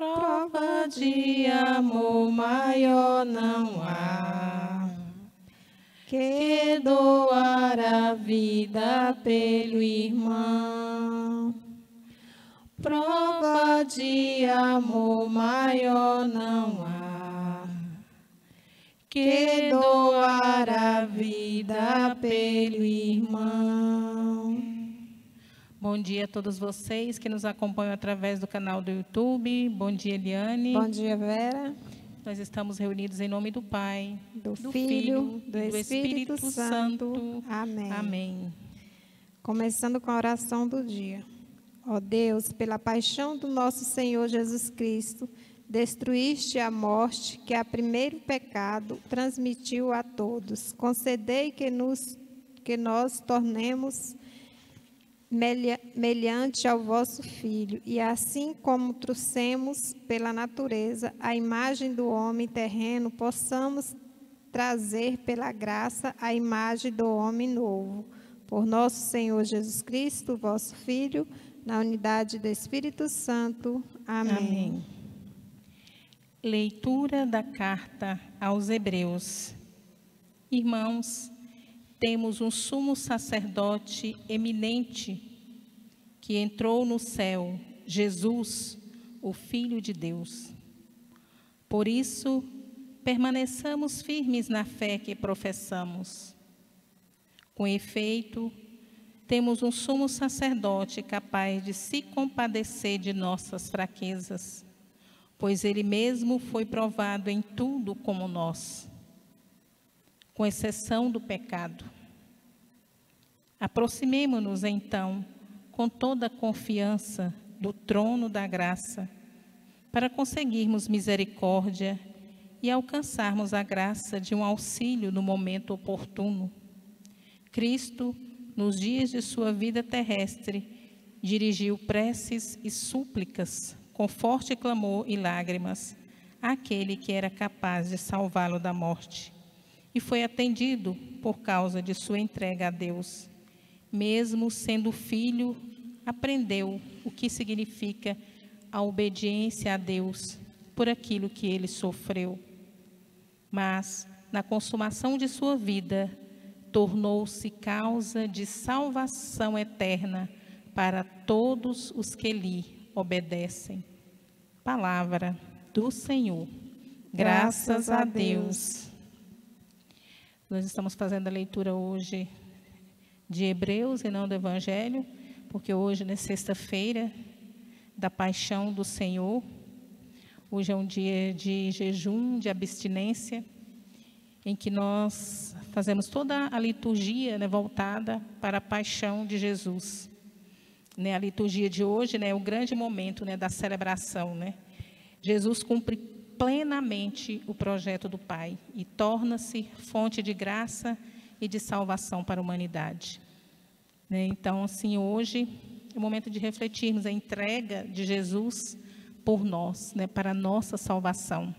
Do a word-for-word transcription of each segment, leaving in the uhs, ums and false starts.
Prova de amor maior não há, que doar a vida pelo irmão. Prova de amor maior não há, que doar a vida pelo irmão. Bom dia a todos vocês que nos acompanham através do canal do YouTube. Bom dia, Eliane. Bom dia, Vera. Nós estamos reunidos em nome do Pai, do, do Filho, Filho do e do Espírito, Espírito Santo. Santo. Amém. Amém. Começando com a oração do dia. Ó Deus, pela paixão do nosso Senhor Jesus Cristo, destruíste a morte que a primeiro pecado transmitiu a todos. Concedei que, nos, que nós tornemos mediante ao vosso Filho, e assim como trouxemos pela natureza a imagem do homem terreno, possamos trazer pela graça a imagem do homem novo. Por nosso Senhor Jesus Cristo, vosso Filho, na unidade do Espírito Santo. Amém. Amém. Leitura da carta aos Hebreus. Irmãos, temos um sumo sacerdote eminente que entrou no céu, Jesus, o Filho de Deus. Por isso, permaneçamos firmes na fé que professamos. Com efeito, temos um sumo sacerdote capaz de se compadecer de nossas fraquezas, pois ele mesmo foi provado em tudo como nós, com exceção do pecado. Aproximemo-nos, então, com toda a confiança do trono da graça, para conseguirmos misericórdia e alcançarmos a graça de um auxílio no momento oportuno. Cristo, nos dias de sua vida terrestre, dirigiu preces e súplicas, com forte clamor e lágrimas, àquele que era capaz de salvá-lo da morte, e foi atendido por causa de sua entrega a Deus. Mesmo sendo filho, aprendeu o que significa a obediência a Deus por aquilo que ele sofreu. Mas, na consumação de sua vida, tornou-se causa de salvação eterna para todos os que lhe obedecem. Palavra do Senhor. Graças a Deus. Nós estamos fazendo a leitura hoje de Hebreus e não do Evangelho, porque hoje é sexta-feira da paixão do Senhor. Hoje é um dia de jejum, de abstinência, em que nós fazemos toda a liturgia, né, voltada para a paixão de Jesus. Né, a liturgia de hoje, né, é o grande momento, né, da celebração. Né? Jesus cumpre plenamente o projeto do Pai e torna-se fonte de graça e de salvação para a humanidade. Né? Então, assim, hoje é o momento de refletirmos a entrega de Jesus por nós, né, para a nossa salvação.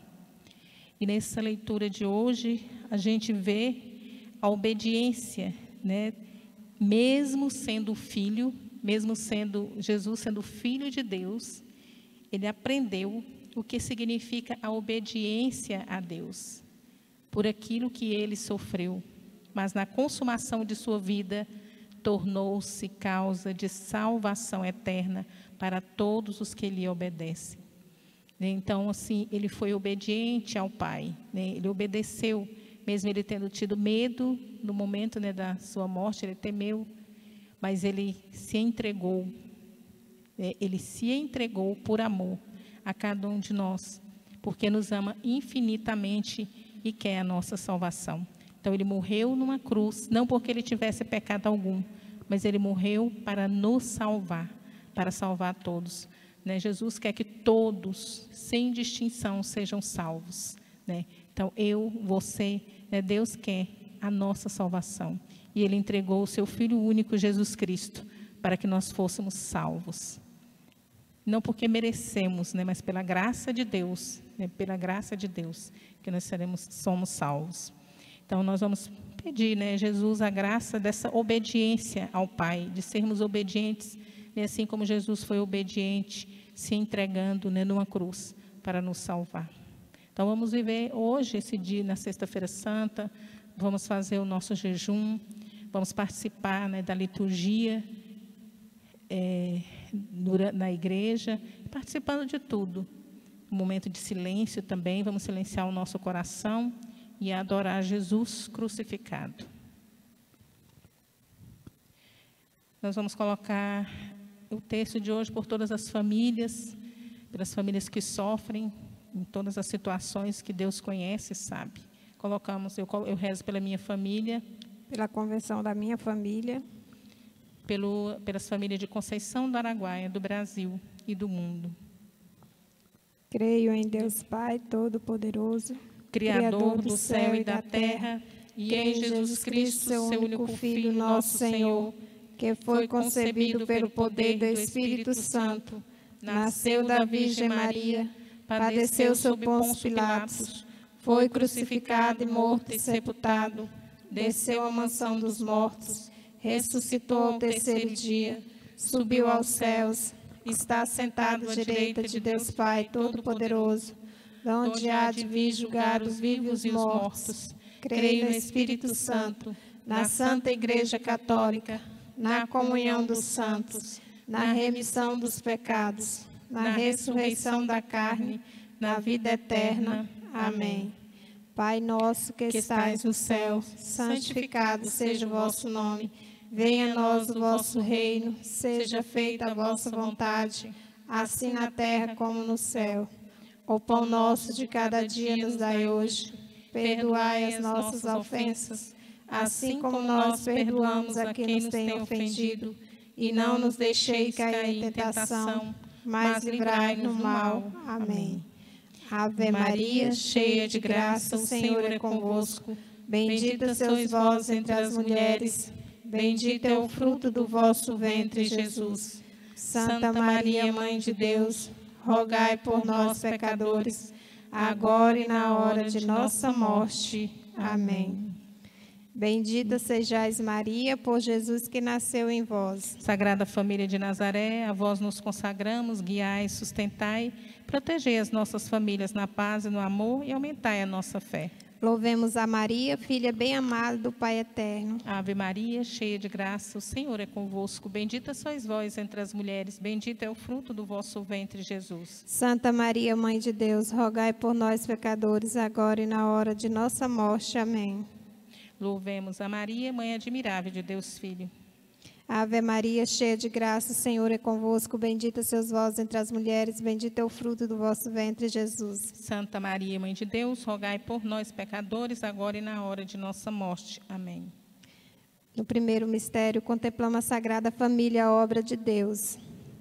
E nessa leitura de hoje, a gente vê a obediência, né, mesmo sendo filho, mesmo sendo Jesus sendo filho de Deus, ele aprendeu o que significa a obediência a Deus, por aquilo que ele sofreu, mas na consumação de sua vida, tornou-se causa de salvação eterna para todos os que lhe obedecem. Então, assim, ele foi obediente ao Pai, né? Ele obedeceu, mesmo ele tendo tido medo no momento, né, da sua morte, ele temeu, mas ele se entregou, né? Ele se entregou por amor a cada um de nós, porque nos ama infinitamente e quer a nossa salvação. Então, ele morreu numa cruz, não porque ele tivesse pecado algum, mas ele morreu para nos salvar, para salvar todos. Né? Jesus quer que todos, sem distinção, sejam salvos. Né? Então, eu, você, né? Deus quer a nossa salvação. E ele entregou o seu Filho único, Jesus Cristo, para que nós fôssemos salvos. Não porque merecemos, né? Mas pela graça de Deus, né? Pela graça de Deus, que nós seremos, somos salvos. Então, nós vamos pedir, né, Jesus, a graça dessa obediência ao Pai, de sermos obedientes E assim como Jesus foi obediente, se entregando, né, numa cruz para nos salvar. Então vamos viver hoje esse dia, na Sexta-feira Santa, vamos fazer o nosso jejum, vamos participar, né, da liturgia é, na igreja, participando de tudo. Um momento de silêncio também, vamos silenciar o nosso coração e adorar Jesus crucificado. Nós vamos colocar o texto de hoje por todas as famílias, pelas famílias que sofrem, em todas as situações que Deus conhece e sabe. Colocamos, eu, eu rezo pela minha família. Pela conversão da minha família. Pelo, pelas famílias de Conceição do Araguaia, do Brasil e do mundo. Creio em Deus Pai Todo-Poderoso, Criador do céu e da terra, e em Jesus Cristo, seu único Filho, nosso Senhor, que foi concebido pelo poder do Espírito Santo, nasceu da Virgem Maria, padeceu sob Pôncio Pilatos, foi crucificado e morto e sepultado, desceu à mansão dos mortos, ressuscitou ao terceiro dia, subiu aos céus, está sentado à direita de Deus Pai Todo-Poderoso, onde há de vir julgar os vivos e os mortos. Creio no Espírito Santo, na Santa Igreja Católica, na comunhão dos santos, na remissão dos pecados, na ressurreição da carne, na vida eterna. Amém. Pai nosso que estais no céu, santificado seja o vosso nome. Venha a nós o vosso reino, seja feita a vossa vontade, assim na terra como no céu. O pão nosso de cada dia nos dai hoje. Perdoai as nossas ofensas, assim como nós perdoamos a quem nos tem ofendido. E não nos deixeis cair em tentação, mas livrai-nos do mal. Amém. Ave Maria, cheia de graça, o Senhor é convosco. Bendita sois vós entre as mulheres, bendito é o fruto do vosso ventre, Jesus. Santa Maria, Mãe de Deus, rogai por nós, pecadores, agora e na hora de nossa morte. Amém. Bendita sejais, Maria, por Jesus que nasceu em vós. Sagrada Família de Nazaré, a vós nos consagramos, guiai, sustentai, protegei as nossas famílias na paz e no amor e aumentai a nossa fé. Louvemos a Maria, filha bem-amada do Pai Eterno. Ave Maria, cheia de graça, o Senhor é convosco. Bendita sois vós entre as mulheres, bendito é o fruto do vosso ventre, Jesus. Santa Maria, Mãe de Deus, rogai por nós, pecadores, agora e na hora de nossa morte. Amém. Louvemos a Maria, Mãe admirável de Deus Filho. Ave Maria, cheia de graça, o Senhor é convosco. Bendita sois vós entre as mulheres, bendito é o fruto do vosso ventre, Jesus. Santa Maria, Mãe de Deus, rogai por nós, pecadores, agora e na hora de nossa morte. Amém. No primeiro mistério, contemplamos a Sagrada Família, a obra de Deus.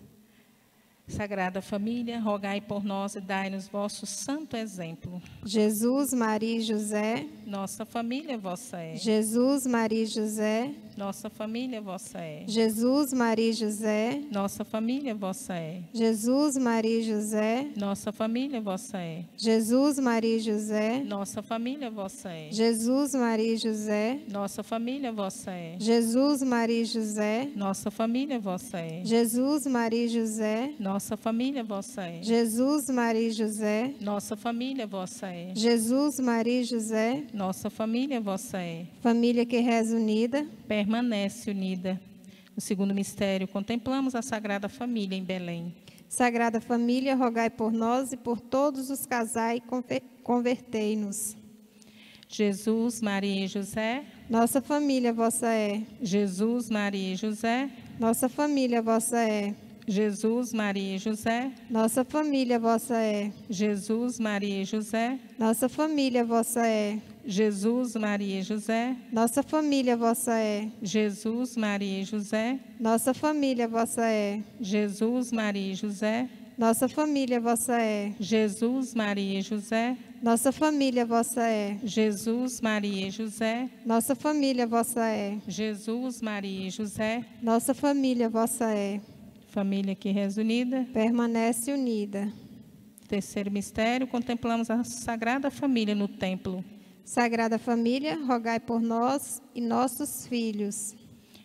Sagrada Família, rogai por nós e dai-nos vosso santo exemplo. Jesus, Maria e José. Nossa família vossa é. Jesus, Maria e José. Nossa família vossa é. Jesus, Maria e José. Nossa família vossa é. Jesus, Maria e José. Nossa família vossa é. Jesus, Maria e José. Nossa família vossa é. Jesus, Maria e José. Nossa família vossa é. Jesus, Maria e José. Nossa família vossa é. Jesus, Maria e José. Nossa família vossa é. Jesus, Maria e José. Nossa família vossa é. Jesus, Maria e José. Nossa família vossa é. Família que reza unida. Permanece unida. No segundo mistério, contemplamos a Sagrada Família em Belém. Sagrada Família, rogai por nós e por todos os casais, convertei-nos. Jesus, Maria e José. Nossa família vossa é. Jesus, Maria e José. Nossa família vossa é. Jesus, Maria e José. Nossa família vossa é. Jesus, Maria e José. Nossa família vossa é. Jesus, Maria e José. Nossa família vossa é. Jesus, Maria e José. Nossa família vossa é. Jesus, Maria e José. Nossa família vossa é. Jesus, Maria e José. Nossa família vossa é. Jesus, Maria e José. Nossa família vossa é. Jesus, Maria e José. Nossa família vossa é. Família que reza unida. Permanece unida. Terceiro mistério, contemplamos a Sagrada Família no templo. Sagrada Família, rogai por nós e nossos filhos.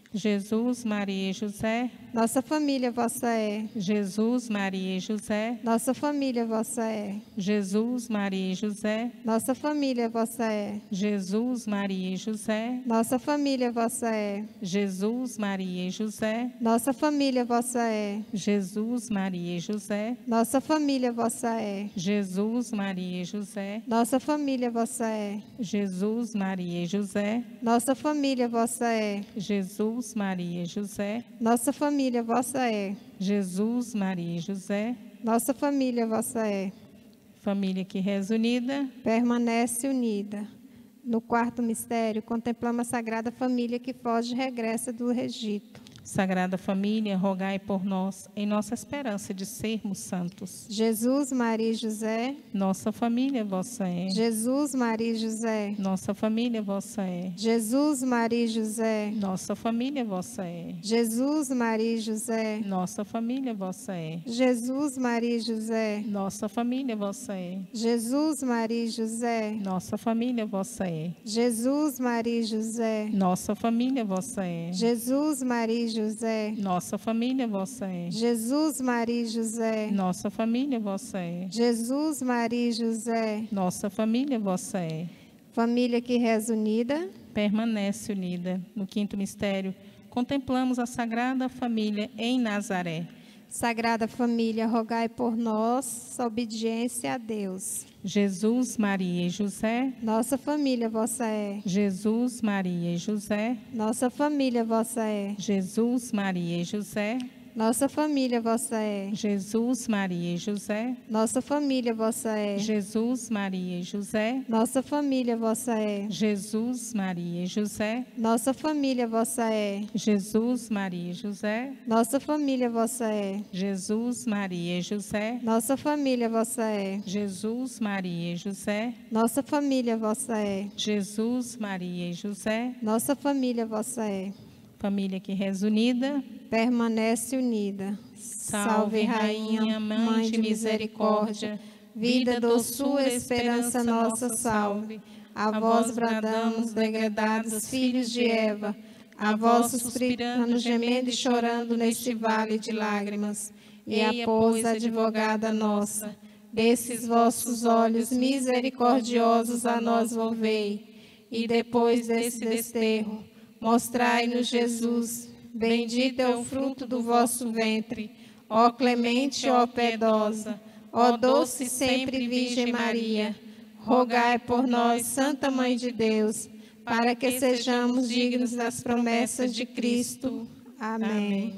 Jesus, Maria e José. Nossa família vossa é. Jesus, Maria e José. Nossa família vossa é. Jesus, Maria e José. Nossa família vossa é. Jesus, Maria e José. Nossa família vossa é. Jesus, Maria e José. Nossa família vossa é. Jesus, Maria e José. Nossa família vossa é. Jesus, Maria e José. Nossa família vossa é. Jesus, Maria e José. Nossa família vossa é. Jesus, Maria e José. Nossa família vossa é. Jesus, Maria e José. Nossa família vossa é. Família que reza unida. Permanece unida. No quarto mistério, contemplamos a Sagrada Família que foge e regressa do Egito. Sagrada Família, rogai por nós, em nossa esperança de sermos santos. Jesus, Maria e José. Nossa família vossa é. Jesus, Maria e José. Nossa família vossa é. Jesus, Maria e José. Nossa família vossa é. Jesus, Maria e José. Nossa família vossa é. Jesus, Maria e José. Nossa família vossa é. Jesus, Maria e José. Nossa família vossa é. Jesus, Maria e José. Nossa família vossa é. Jesus, Maria e José. Nossa família vossa é. Jesus, Maria e José. Nossa família vossa é. Jesus, Maria e José. Nossa família vossa é. Família que reza unida. Permanece unida. No quinto mistério, contemplamos a Sagrada Família em Nazaré. Sagrada Família, rogai por nós, obediência a Deus. Jesus, Maria e José. Nossa família vossa é. Jesus, Maria e José. Nossa família vossa é. Jesus, Maria e José. Nossa família vossa é. Jesus, Maria e José. Nossa família vossa é. Jesus, Maria e José. Nossa família vossa é. Jesus, Maria e José. Nossa família vossa é. Jesus, Maria e José. Nossa família vossa é. Jesus, Maria e José. Nossa família vossa é. Jesus, Maria e José. Nossa família vossa é. Jesus, Maria e José. Nossa família vossa é. Família que reza unida. Permanece unida. Salve, Rainha, Mãe de misericórdia, vida, doçura, esperança nossa, salve. A vós bradamos, degredados filhos de Eva, a vós suspirando, gemendo e chorando neste vale de lágrimas. E a pois, advogada nossa, desses vossos olhos misericordiosos a nós volvei, e depois desse desterro, mostrai-nos Jesus. Bendito é o fruto do vosso ventre, ó clemente, ó piedosa, ó doce sempre Virgem Maria. Rogai por nós, Santa Mãe de Deus, para que sejamos dignos das promessas de Cristo. Amém.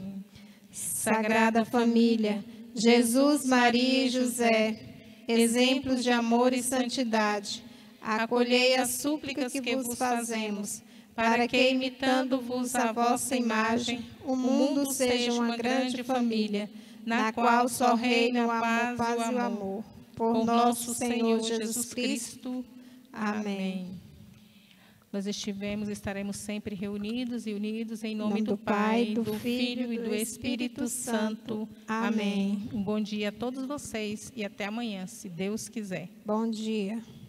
Sagrada Família, Jesus, Maria e José, exemplos de amor e santidade, acolhei as súplicas que vos fazemos, para que, imitando-vos a vossa imagem, o mundo seja uma grande família, na qual só reina o amor, paz e o amor. Por nosso Senhor Jesus Cristo. Amém. Nós estivemos e estaremos sempre reunidos e unidos em nome do Pai, do Filho e do Espírito Santo. Amém. Um bom dia a todos vocês e até amanhã, se Deus quiser. Bom dia.